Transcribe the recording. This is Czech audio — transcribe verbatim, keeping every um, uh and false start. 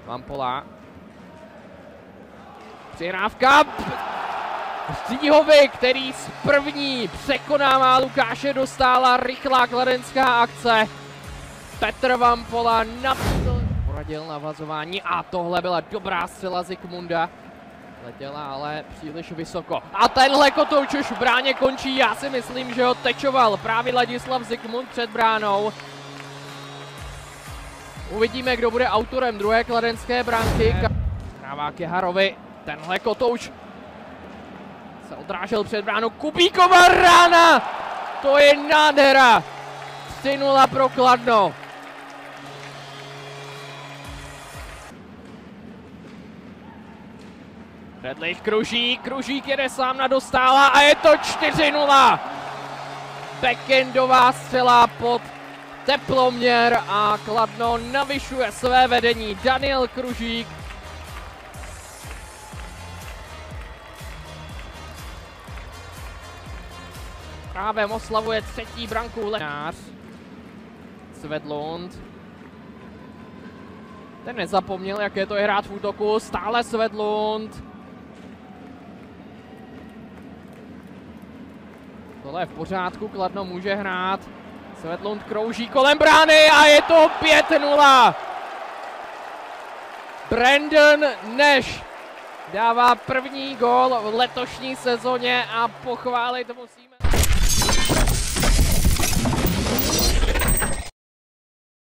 Vampola. Přihrávka. Stříhovi, který z první překonává Lukáše Dostála. Rychlá kladenská akce. Petr Vampola poradil navazování a tohle byla dobrá střela Zikmunda. Letěla ale příliš vysoko. A tenhle kotouč už v bráně končí. Já si myslím, že ho tečoval právě Ladislav Zikmund před bránou. Uvidíme, kdo bude autorem druhé kladenské branky. Hrává Keharovi. Tenhle kotouč se odrážel před bránou. Kubíková rána! To je nádhera! tři nula pro Kladno. Redlich Kružík, Kružík jede sám na Dostála a je to čtyři nula. Backendová střela pod teploměr a Kladno navyšuje své vedení. Daniel Kružík. Právě oslavuje třetí branku Lenář. Svedlund. Ten nezapomněl, jaké to je hrát v útoku. Stále Svedlund. Tohle je v pořádku, Kladno může hrát. Svedlund krouží kolem brány a je to pět nula. Brandon Nash dává první gól v letošní sezóně a pochválit musíme.